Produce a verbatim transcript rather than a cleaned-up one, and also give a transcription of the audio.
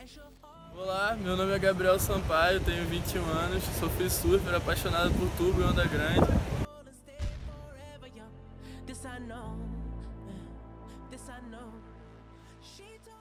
Olá, meu nome é Gabriel Sampaio, tenho vinte e um anos, sou free surfer, apaixonado por tubo e onda grande. This I know, this I know. She told